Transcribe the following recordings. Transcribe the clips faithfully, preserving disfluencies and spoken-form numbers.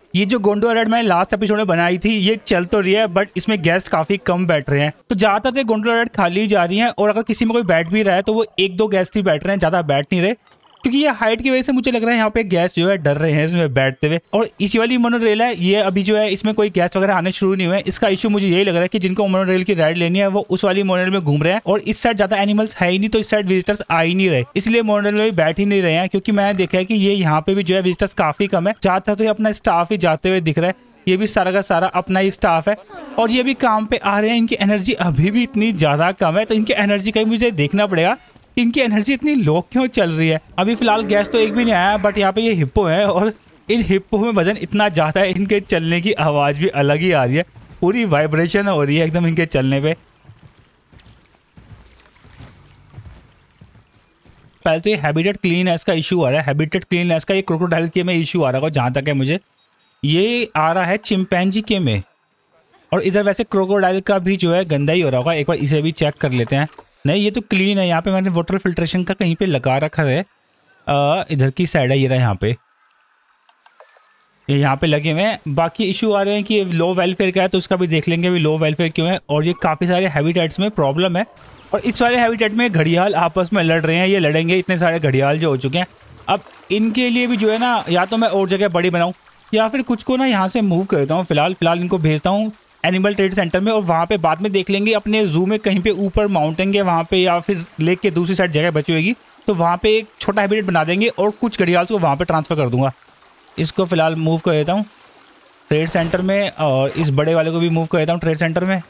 ये जो गोंडो रेड मैंने लास्ट एपिसोड में बनाई थी ये चल तो रही है, बट इसमें गेस्ट काफी कम बैठ रहे हैं। तो ज्यादातर तो गोंडो रेड खाली जा रही है, और अगर किसी में कोई बैठ भी रहा है तो वो एक दो गेस्ट ही बैठ रहे हैं, ज्यादा बैठ नहीं रहे। क्योंकि ये हाइट की वजह से मुझे लग रहा है यहाँ पे गेस्ट जो है डर रहे हैं इसमें बैठते हुए। और इस वाली मोनोरेल है ये, अभी जो है इसमें कोई गेस्ट वगैरह आने शुरू नहीं हुए। इसका इशू मुझे यही लग रहा है कि जिनको मोनोरेल की राइड लेनी है वो उस वाली मोनोरेल में घूम रहे हैं, और इस साइड ज्यादा एनिमल्स है ही नहीं, तो इस साइड विजिटर्स आ ही नहीं रहे, इसलिए मोनोरेल में बैठ ही नहीं रहे हैं। क्योंकि मैंने देखा है कि ये यहाँ पे भी जो है विजिटर्स काफी कम है, ज्यादातर तो ये अपना स्टाफ ही जाते हुए दिख रहा है। ये भी सारा का सारा अपना ही स्टाफ है और ये भी काम पे आ रहे हैं। इनकी एनर्जी अभी भी इतनी ज्यादा कम है, तो इनकी एनर्जी का मुझे देखना पड़ेगा इनकी एनर्जी इतनी लो क्यों चल रही है। अभी फिलहाल गैस तो एक भी नहीं आया, बट यहाँ पे ये हिप्पो है और इन हिप्पो में वजन इतना ज्यादा है, इनके चलने की आवाज भी अलग ही आ रही है, पूरी वाइब्रेशन हो रही है एकदम इनके चलने पे। पहले तो ये हैबिटेट क्लीननेस का इशू आ रहा है, हैबिटेट क्लीननेस का ये क्रोकोडाइल के में इशू आ रहा है जहाँ तक है मुझे। ये आ रहा है चिंपैंजी के में, और इधर वैसे क्रोकोडाइल का भी जो है गंदा ही हो रहा होगा। एक बार इसे भी चेक कर लेते हैं। नहीं ये तो क्लीन है, यहाँ पे मैंने वाटर फिल्ट्रेशन का कहीं पे लगा रखा है। आ, इधर की साइड है ये रहा, यहाँ पे ये यहाँ पे लगे हुए हैं। बाकी इशू आ रहे हैं कि लो वेलफेयर का है, तो उसका भी देख लेंगे भी लो वेलफेयर क्यों है। और ये काफ़ी सारे हैबिटेट्स में प्रॉब्लम है, और इस सारे हैबिटेट में घड़ियाल आपस में लड़ रहे हैं, ये लड़ेंगे इतने सारे घड़ियाल जो हो चुके हैं। अब इनके लिए भी जो है ना, या तो मैं और जगह बड़ी बनाऊँ या फिर कुछ को ना यहाँ से मूव करता हूँ। फिलहाल फिलहाल इनको भेजता हूँ एनिमल ट्रेड सेंटर में, और वहाँ पे बाद में देख लेंगे अपने जू में कहीं पे ऊपर माउंटेन वहाँ पे, या फिर लेक के दूसरी साइड जगह बची होगी तो वहाँ पे एक छोटा हैबिटेट बना देंगे और कुछ घड़ियाल को वहाँ पे ट्रांसफ़र कर दूंगा। इसको फिलहाल मूव कर देता हूँ ट्रेड सेंटर में, और इस बड़े वाले को भी मूव कर देता हूँ ट्रेड सेंटर में,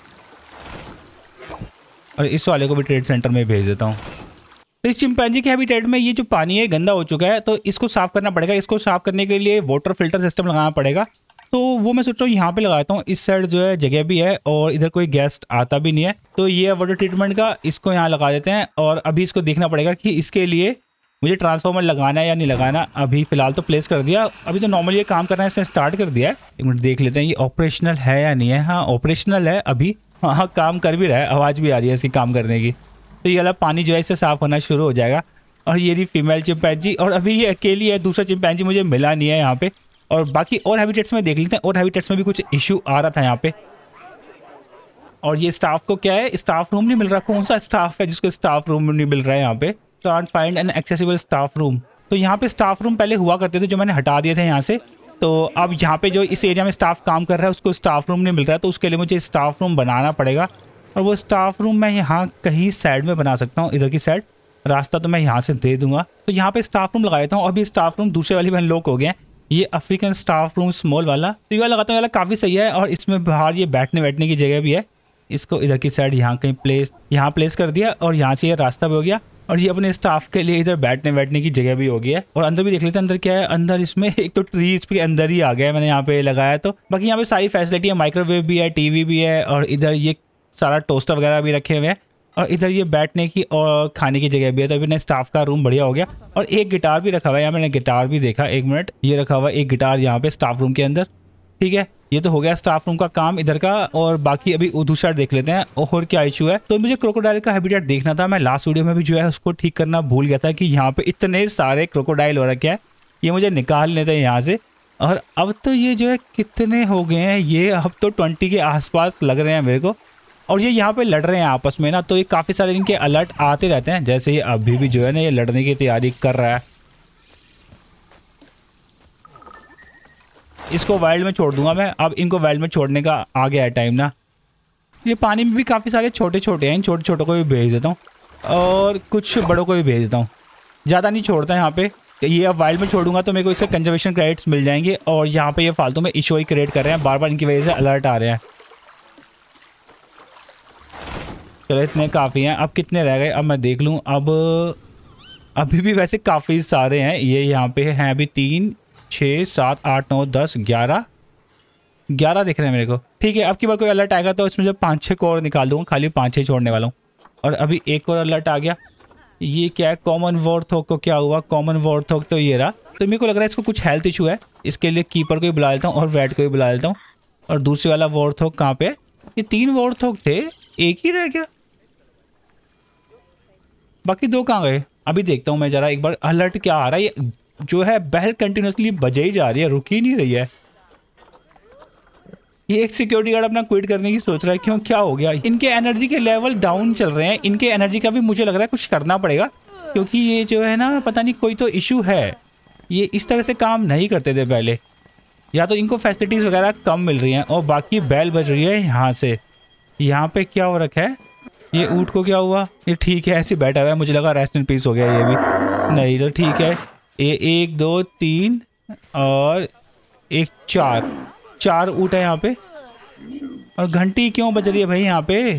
और इस वाले को भी ट्रेड सेंटर में भेज देता हूँ। तो इस चिंपैंजी के हैबिटेट में ये जो पानी है गंदा हो चुका है, तो इसको साफ़ करना पड़ेगा। इसको साफ़ करने के लिए वाटर फिल्टर सिस्टम लगाना पड़ेगा, तो वो मैं सोच रहा हूँ यहाँ पे लगाता हूँ। इस साइड जो है जगह भी है और इधर कोई गेस्ट आता भी नहीं है, तो ये वाटर ट्रीटमेंट का इसको यहाँ लगा देते हैं। और अभी इसको देखना पड़ेगा कि इसके लिए मुझे ट्रांसफार्मर लगाना है या नहीं लगाना। अभी फिलहाल तो प्लेस कर दिया, अभी तो नॉर्मली ये काम करना है, इसने स्टार्ट कर दिया है। एक मिनट देख लेते हैं ये ऑपरेशनल है या नहीं है। हाँ ऑपरेशनल है अभी, हाँ काम कर भी रहा है, आवाज़ भी आ रही है इसकी काम करने की। तो ये वाला पानी जो है इससे साफ़ होना शुरू हो जाएगा। और ये रही फीमेल चिंपैंजी, और अभी ये अकेली है, दूसरा चिंपैंजी मुझे मिला नहीं है यहाँ पे। और बाकी और हैबिटेट्स में देख लेते हैं, और हैबिटेट्स में भी कुछ इशू आ रहा था यहाँ पे। और ये स्टाफ को क्या है, स्टाफ रूम नहीं मिल रहा। कौन सा स्टाफ है जिसको स्टाफ रूम नहीं मिल रहा है यहाँ पे? Can't find an accessible staff room. तो यहाँ पे स्टाफ रूम पहले हुआ करते थे जो मैंने हटा दिए थे यहाँ से। तो अब यहाँ पे जो इस एरिया में स्टाफ काम कर रहा है उसको स्टाफ रूम नहीं मिल रहा है, तो उसके लिए मुझे स्टाफ रूम बनाना पड़ेगा। और वो स्टाफ रूम मैं यहाँ कहीं साइड में बना सकता हूँ, इधर की साइड। रास्ता तो मैं यहाँ से दे दूंगा, तो यहाँ पे स्टाफ रूम लगा देता हूँ। अभी स्टाफ रूम दूसरे वाली बहन लोग हो गए हैं। ये अफ्रीकन स्टाफ रूम स्मॉल वाला, तो ये वाला लगाता हूँ, वाला काफ़ी सही है। और इसमें बाहर ये बैठने बैठने की जगह भी है। इसको इधर की साइड यहाँ कहीं प्लेस यहाँ प्लेस कर दिया, और यहाँ से ये रास्ता भी हो गया। और ये अपने स्टाफ के लिए इधर बैठने बैठने की जगह भी हो गई है। और अंदर भी देख लेते हैं अंदर क्या है। अंदर इसमें एक तो ट्री इसके अंदर ही आ गया है, मैंने यहाँ पे लगाया। तो बाकी यहाँ पे सारी फैसिलिटी है, माइक्रोवेव भी है, टीवी भी है, और इधर ये सारा टोस्टर वगैरह भी रखे हुए हैं। और इधर ये बैठने की और खाने की जगह भी है। तो अभी स्टाफ का रूम बढ़िया हो गया। और एक गिटार भी रखा हुआ है यहाँ, मैंने गिटार भी देखा। एक मिनट, ये रखा हुआ है एक गिटार यहाँ पे स्टाफ रूम के अंदर। ठीक है, ये तो हो गया स्टाफ रूम का काम इधर का। और बाकी अभी दूसरी साइड देख लेते हैं और क्या इशू है। तो मुझे क्रोकोडाइल का हैबिटेट देखना था, मैं लास्ट वीडियो में भी जो है उसको ठीक करना भूल गया था कि यहाँ पे इतने सारे क्रोकोडाइल हो रखे हैं, ये मुझे निकाल लेते हैं यहाँ से। और अब तो ये जो है कितने हो गए हैं, ये अब तो ट्वेंटी के आसपास लग रहे हैं मेरे को। और ये यहाँ पे लड़ रहे हैं आपस में ना, तो ये काफ़ी सारे इनके अलर्ट आते रहते हैं। जैसे ये अभी भी जो है ना ये लड़ने की तैयारी कर रहा है। इसको वाइल्ड में छोड़ दूंगा मैं, अब इनको वाइल्ड में छोड़ने का आ गया है टाइम ना। ये पानी में भी काफ़ी सारे छोटे छोटे हैं, इन छोटे छोटों को भी भेज देता हूँ और कुछ बड़ों को भी भेज देता हूँ, ज़्यादा नहीं छोड़ता यहाँ पे। ये अब वाइल्ड में छोड़ूंगा तो मेरे को इससे कंजर्वेशन क्रेडिट्स मिल जाएंगे। और यहाँ पे ये फालतू में इशू ही क्रिएट कर रहे हैं, बार बार इनकी वजह से अलर्ट आ रहे हैं। चलो इतने काफ़ी हैं। अब कितने रह गए अब मैं देख लूँ। अब अभी भी वैसे काफ़ी सारे हैं। ये यहाँ पे हैं अभी तीन छः सात आठ नौ दस ग्यारह ग्यारह दिख रहे हैं मेरे को। ठीक है, अब की बार कोई अलर्ट आएगा तो इसमें जो पाँच छः को और निकाल दूँगा, खाली पाँच छः छोड़ने वाला हूँ। और अभी एक और अलर्ट आ गया। ये क्या है, कॉमन वॉर्थॉग को क्या हुआ? कॉमन वॉर्थॉग तो ये रहा। तो मेरे को लग रहा है इसको कुछ हेल्थ इशू है, इसके लिए कीपर को ही बुला लेता हूँ और वैट को ही बुला लेता हूँ। और दूसरे वाला वॉर्थॉग कहाँ पे? ये तीन वॉर्थॉग थे, एक ही रह गया, बाकी दो कहाँ गए? अभी देखता हूँ मैं जरा एक बार अलर्ट क्या आ रहा है। ये जो है बेल कंटिन्यूसली बजे ही जा रही है, रुक ही नहीं रही है। ये एक सिक्योरिटी गार्ड अपना क्विट करने की सोच रहा है, क्यों, क्या हो गया? इनके एनर्जी के लेवल डाउन चल रहे हैं, इनके एनर्जी का भी मुझे लग रहा है कुछ करना पड़ेगा, क्योंकि ये जो है ना पता नहीं कोई तो इशू है। ये इस तरह से काम नहीं करते थे पहले, या तो इनको फैसिलिटीज़ वगैरह कम मिल रही हैं। और बाकी बेल बज रही है यहाँ से। यहाँ पे क्या हो रखा है? ये ऊँट को क्या हुआ? ये ठीक है, ऐसे बैठा हुआ है, मुझे लगा रेस्ट इन पीस हो गया ये भी। नहीं तो ठीक है। ये एक दो तीन और एक चार चार ऊँट है यहाँ पे। और घंटी क्यों बज रही है भाई यहाँ पे?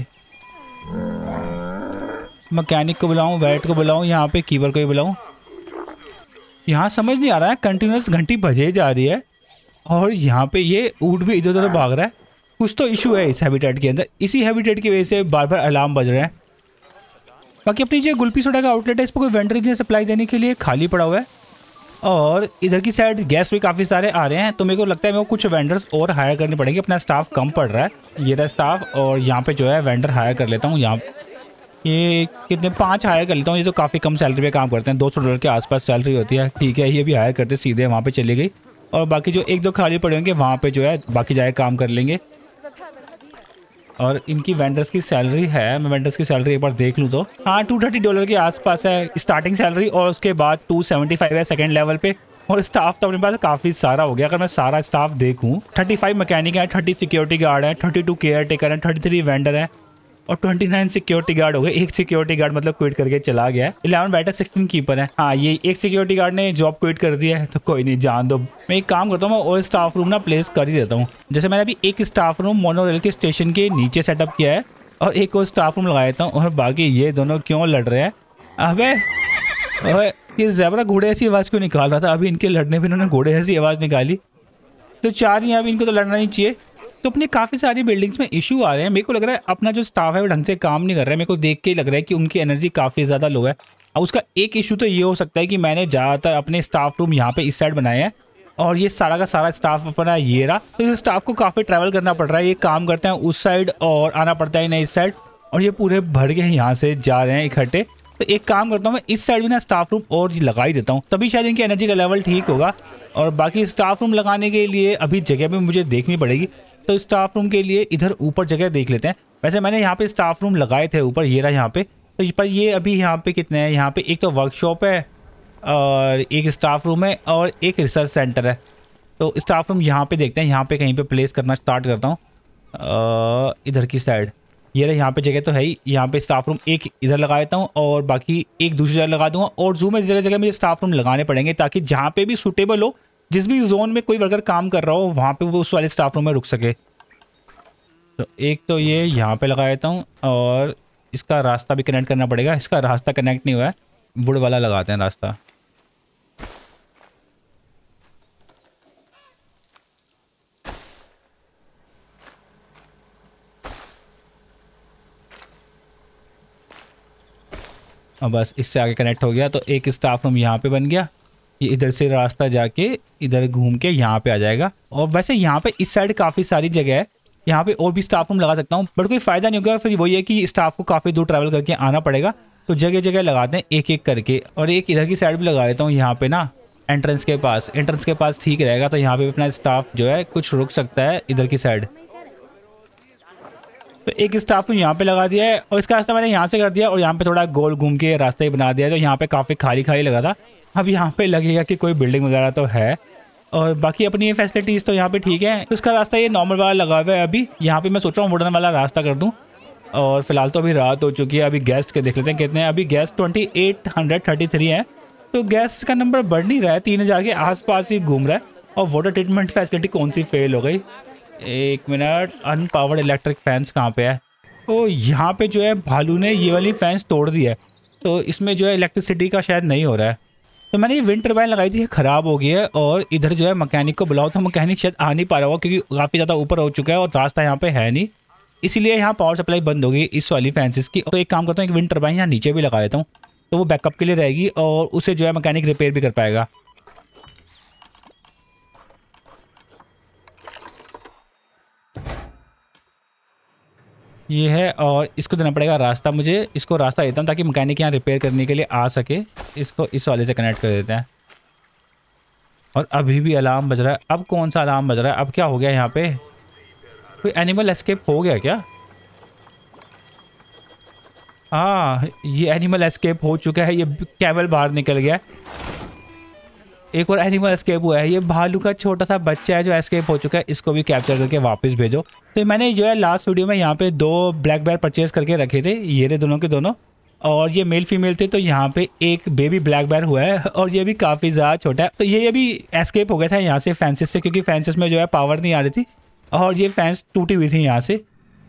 मैकेनिक को बुलाऊं, वेट को बुलाऊं, यहाँ पे कीपर को ही बुलाऊं? यहाँ समझ नहीं आ रहा है, कंटिन्यूस घंटी बजे जा रही है और यहाँ पे ये ऊँट भी इधर उधर भाग रहा है। कुछ तो इशू है इस हैबिटेट के अंदर, इसी हैबिटेट की वजह से बार बार अलार्म बज रहे हैं। बाकी अपनी जो गुल्पी सोडा का आउटलेट है, इस पर कोई वेंडर ने सप्लाई देने के लिए खाली पड़ा हुआ है। और इधर की साइड गैस भी काफ़ी सारे आ रहे हैं, तो मेरे को लगता है मेरे को कुछ वेंडर्स और हायर करने पड़ेंगे। अपना स्टाफ कम पड़ रहा है, ये रहा स्टाफ। और यहाँ पे जो है वेंडर हायर कर लेता हूँ। यहाँ ये कितने, पाँच हायर कर लेता हूँ। ये तो काफ़ी कम सैलरी पे काम करते हैं, दो सौ डॉलर के आसपास सैलरी होती है। ठीक है, ये भी हायर करते सीधे वहाँ पे चली गई। और बाकी जो एक दो खाली पड़े होंगे वहाँ पे जो है बाकी जाए काम कर लेंगे। और इनकी वेंडर्स की सैलरी है, मैं वेंडर्स की सैलरी एक बार देख लूँ तो हाँ टू थर्टी डॉलर के आसपास है स्टार्टिंग सैलरी। और उसके बाद टू सेवेंटी फाइव है सेकेंड लेवल पे। और स्टाफ तो अपने पास काफ़ी सारा हो गया। अगर मैं सारा स्टाफ देखूँ, थर्टी फाइव मैकेनिक है, थर्टी सिक्योरिटी गार्ड है, थर्टी टू केयर टेकर है, थर्टी थ्री वेंडर है और ट्वेंटी नाइन सिक्योरिटी गार्ड हो गए। एक सिक्योरिटी गार्ड मतलब क्विट करके चला गया है। इलेवन बैठा, सिक्सटीन कीपर है। हाँ, ये एक सिक्योरिटी गार्ड ने जॉब क्विट कर दिया है, तो कोई नहीं, जान दो। मैं एक काम करता हूँ, मैं और स्टाफ रूम ना प्लेस कर ही देता हूँ। जैसे मैंने अभी एक स्टाफ रूम मोनोरेल के स्टेशन के नीचे सेटअप किया है और एक और स्टाफ रूम लगा देता हूँ। और बाकी ये दोनों क्यों लड़ रहे हैं? अबे ओए, ये ज़ेब्रा घोड़े ऐसी आवाज़ क्यों निकाल रहा था? अभी इनके लड़ने पे इन्होंने घोड़े ऐसी आवाज़ निकाली। तो चार ही, अभी इनको तो लड़ना नहीं चाहिए। तो अपनी काफ़ी सारी बिल्डिंग्स में इशू आ रहे हैं। मेरे को लग रहा है अपना जो स्टाफ है वो ढंग से काम नहीं कर रहा है। मेरे को देख के ही लग रहा है कि उनकी एनर्जी काफ़ी ज़्यादा लो है। अब उसका एक इशू तो ये हो सकता है कि मैंने ज़्यादातर अपने स्टाफ रूम यहाँ पे इस साइड बनाए हैं और ये सारा का सारा स्टाफ अपना ये रहा। तो इस स्टाफ को काफ़ी ट्रैवल करना पड़ रहा है। ये काम करते हैं उस साइड और आना पड़ता है इन्हें इस साइड, और ये पूरे भर के यहाँ से जा रहे हैं इकट्ठे। तो एक काम करता हूँ, मैं इस साइड भी ना स्टाफ रूम और लगा ही देता हूँ, तभी शायद इनकी एनर्जी का लेवल ठीक होगा। और बाकी स्टाफ रूम लगाने के लिए अभी जगह भी मुझे देखनी पड़ेगी। तो स्टाफ रूम के लिए इधर ऊपर जगह देख लेते हैं। वैसे मैंने यहाँ पे स्टाफ रूम लगाए थे ऊपर, ये रहा यहाँ पे। तो पर ये अभी यहाँ पे कितने हैं? यहाँ पे एक तो वर्कशॉप है और एक स्टाफ रूम है और एक रिसर्च सेंटर है। तो स्टाफ रूम यहाँ पे देखते हैं, यहाँ पे कहीं पे प्लेस करना स्टार्ट करता हूँ। इधर की साइड ये रहा, यहाँ पे जगह तो है ही। यहाँ पे स्टाफ रूम एक इधर लगा देता हूँ और बाकी एक दूसरी जगह लगा दूंगा। और जू में जगह जगह मुझे स्टाफ रूम लगाने पड़ेंगे ताकि जहाँ पे भी सूटेबल हो, जिस भी जोन में कोई वर्कर काम कर रहा हो, वहाँ पे वो उस वाले स्टाफ रूम में रुक सके। तो एक तो ये यहाँ पे लगा देता हूँ और इसका रास्ता भी कनेक्ट करना पड़ेगा। इसका रास्ता कनेक्ट नहीं हुआ है, वुड वाला लगाते हैं रास्ता। और बस इससे आगे कनेक्ट हो गया। तो एक स्टाफ रूम यहाँ पे बन गया। ये इधर से रास्ता जाके इधर घूम के यहाँ पे आ जाएगा। और वैसे यहाँ पे इस साइड काफ़ी सारी जगह है, यहाँ पे और भी स्टाफ रूम लगा सकता हूँ, बट कोई फ़ायदा नहीं होगा। फिर वही है कि स्टाफ को काफ़ी दूर ट्रैवल करके आना पड़ेगा। तो जगह जगह लगाते हैं एक एक करके। और एक इधर की साइड भी लगा देता हूँ, यहाँ पे ना एंट्रेंस के पास। एंट्रेंस के पास ठीक रहेगा, तो यहाँ पे अपना स्टाफ जो है कुछ रुक सकता है इधर की साइड। तो एक स्टाफ को यहाँ पे लगा दिया है और इसका रास्ता मैंने यहाँ से कर दिया और यहाँ पे थोड़ा गोल घूम के रास्ता ही बना दिया है। तो यहाँ पे काफ़ी खाली खाली लगा था। अब यहाँ पे लगेगा कि कोई बिल्डिंग वगैरह तो है। और बाकी अपनी ये फैसिलिटीज़ तो यहाँ पे ठीक है। तो इसका रास्ता ये नॉर्मल वाला लगा हुआ है। अभी यहाँ पे मैं सोच रहा हूँ वुडन वाला रास्ता कर दूँ। और फिलहाल तो अभी रात हो चुकी है। अभी गेस्ट के देख लेते हैं कितने हैं। अभी guest twenty eight hundred thirty three है। तो गेस्ट का नंबर बढ़ नहीं रहा है, तीन हज़ार के आसपास ही घूम रहा है। और वाटर ट्रीटमेंट फैसिलिटी कौन सी फेल हो गई? एक मिनट, अनपावर्ड इलेक्ट्रिक फैंस कहाँ पे है? तो यहाँ पे जो है भालू ने ये वाली फैंस तोड़ दी है, तो इसमें जो है इलेक्ट्रिसिटी का शायद नहीं हो रहा है। तो मैंने ये विंड टर्बाइन लगाई थी, ख़राब हो गई है। और इधर जो है मैकेनिक को बुलाओ, तो मैकेनिक शायद आ नहीं पा रहा होगा क्योंकि काफ़ी ज़्यादा ऊपर हो चुका है और रास्ता यहाँ पे है नहीं, इसीलिए यहाँ पावर सप्लाई बंद होगी इस वाली फैंसिस की। तो एक काम करता हूँ, एक विंड टर्बाइन यहाँ नीचे भी लगा देता हूँ, तो वो बैकअप के लिए रहेगी और उसे जो है मैकेनिक रिपेयर भी कर पाएगा। ये है और इसको देना पड़ेगा रास्ता। मुझे इसको रास्ता देता हूँ ताकि मैकेनिक यहाँ रिपेयर करने के लिए आ सके। इसको इस वाले से कनेक्ट कर देते हैं। और अभी भी अलार्म बज रहा है। अब कौन सा अलार्म बज रहा है? अब क्या हो गया यहाँ पे? कोई एनिमल एस्केप हो गया क्या? हाँ, ये एनिमल एस्केप हो चुका है। ये कैमल बाहर निकल गया। एक और एनिमल एस्केप हुआ है। ये भालू का छोटा सा बच्चा है जो एस्केप हो चुका है। इसको भी कैप्चर करके वापस भेजो। तो मैंने जो है लास्ट वीडियो में यहाँ पे दो ब्लैक बेयर परचेज करके रखे थे, ये रहे दोनों के दोनों, और ये मेल फीमेल थे। तो यहाँ पे एक बेबी ब्लैक बेयर हुआ है और ये भी काफ़ी ज़्यादा छोटा है। तो ये अभी एस्केप हो गया था यहाँ से फेंसेस से, क्योंकि फेंसेस में जो है पावर नहीं आ रही थी और ये फेंस टूटी हुई थी यहाँ से।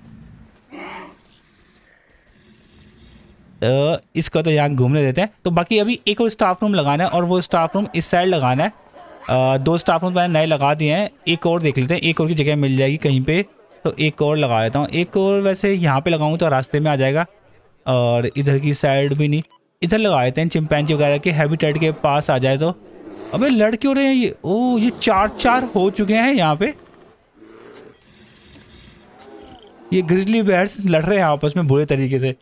तो इसको तो यहाँ घूमने देते हैं। तो बाकी अभी एक और स्टाफ रूम लगाना है और वो स्टाफ रूम इस साइड लगाना है। आ, दो स्टाफ रूम मैंने नए लगा दिए हैं। एक और देख लेते हैं, एक और की जगह मिल जाएगी कहीं पे, तो एक और लगा देता हूँ। एक और वैसे यहाँ पे लगाऊँ तो रास्ते में आ जाएगा, और इधर की साइड भी नहीं, इधर लगा देते हैं चिंपैंजी वगैरह के हैबिटेट के पास आ जाए। तो अबे लड़ क्यों रहे हैं ये? ओ, ये चार चार हो चुके हैं यहाँ पे। ये ग्रिजली बेयर्स लड़ रहे हैं आपस में बुरे तरीके से।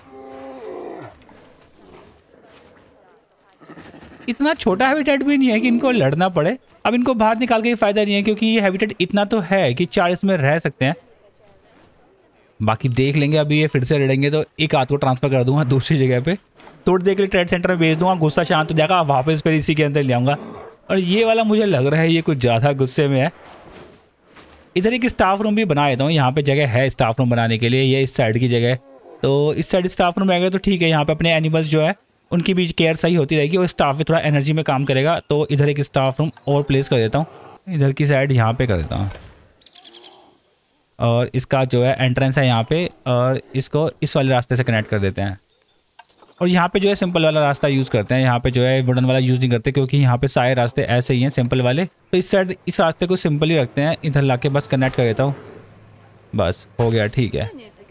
इतना छोटा हैबिटेट भी नहीं है कि इनको लड़ना पड़े। अब इनको बाहर निकाल के फायदा नहीं है, क्योंकि ये हैबिटेट इतना तो है कि चार इसमें रह सकते हैं। बाकी देख लेंगे, अभी ये फिर से लड़ेंगे तो एक हाथ को ट्रांसफर कर दूंगा दूसरी जगह पे, थोड़ी देर के लिए ट्रेड सेंटर में भेज दूंगा, गुस्सा शांत हो जाएगा, वापस फिर इसी के अंदर ले आऊँगा। और ये वाला मुझे लग रहा है ये कुछ ज़्यादा गुस्से में है। इधर एक स्टाफ रूम भी बना देता हूँ, यहाँ पे जगह है स्टाफ रूम बनाने के लिए। ये इस साइड की जगह, तो इस साइड स्टाफ रूम रहेगा तो ठीक है। यहाँ पे अपने एनिमल्स जो है उनकी भी केयर सही होती रहेगी और स्टाफ भी थोड़ा एनर्जी में काम करेगा। तो इधर एक स्टाफ रूम और प्लेस कर देता हूँ, इधर की साइड यहाँ पे कर देता हूँ। और इसका जो है एंट्रेंस है यहाँ पे, और इसको इस वाले रास्ते से कनेक्ट कर देते हैं। और यहाँ पे जो है सिंपल वाला रास्ता यूज़ करते हैं। यहाँ पे जो है वुडन वाला यूज़ नहीं करते, क्योंकि यहाँ पे सारे रास्ते ऐसे ही हैं सिंपल वाले। तो इस साइड इस रास्ते को सिंपल ही रखते हैं। इधर ला के बस कनेक्ट कर देता हूँ, बस हो गया, ठीक है।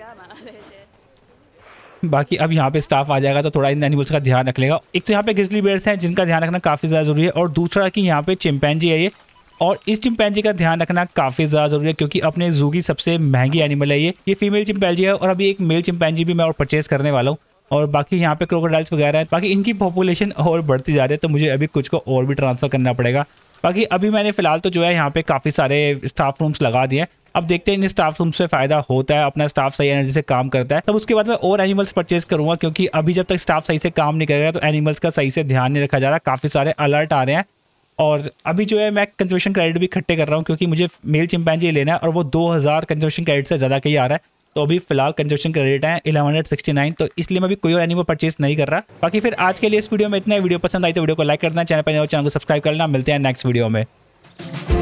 बाकी अब यहाँ पे स्टाफ आ जाएगा तो थोड़ा इन एनिमल्स का ध्यान रख लेगा। एक तो यहाँ पे ग्रिजली बेयर्स हैं जिनका ध्यान रखना काफ़ी ज़्यादा ज़रूरी है, और दूसरा कि यहाँ पे चिंपैंजी है ये, और इस चिंपैंजी का ध्यान रखना काफ़ी ज़्यादा ज़रूरी है, क्योंकि अपने जू की सबसे महंगी एनिमल है ये ये फीमेल चिंपैंजी है। और अभी एक मेल चिंपैंजी भी मैं और परचेज़ करने वाला हूँ। और बाकी यहाँ पे क्रोकोडाइल्स वगैरह हैं। बाकी इनकी पॉपुलेशन और बढ़ती जा रही है, तो मुझे अभी कुछ को और भी ट्रांसफ़र करना पड़ेगा। बाकी अभी मैंने फ़िलहाल तो जो है यहाँ पे काफ़ी सारे स्टाफ रूम्स लगा दिए हैं। अब देखते हैं इन स्टाफ रूम से फ़ायदा होता है, अपना स्टाफ सही एनर्जी से काम करता है, तब उसके बाद मैं और एनिमल्स परचेज करूँगा। क्योंकि अभी जब तक स्टाफ सही से काम नहीं करेगा तो एनिमल्स का सही से ध्यान नहीं रखा जा रहा। काफ़ी सारे अलर्ट आ रहे हैं, और अभी जो है मैं कंजर्वेशन क्रेडिट भी इकट्ठे कर रहा हूँ, क्योंकि मुझे मेल चिंपैंजी लेना है और वो दो हज़ार कंजर्वेशन क्रेडिट से ज़्यादा कहीं आ रहा है। तो अभी फिलहाल कंजर्वेशन क्रेडिट है इलेवन सिक्सटी नाइन, तो इसलिए मैं भी कोई और एनिमल परचेज नहीं कर रहा। बाकी फिर आज के लिए इस वीडियो में इतना ही। वीडियो पसंद आई तो वीडियो को लाइक करना, चैनल पर नए हो चैनल को सब्सक्राइब करना। मिलते हैं नेक्स्ट वीडियो में।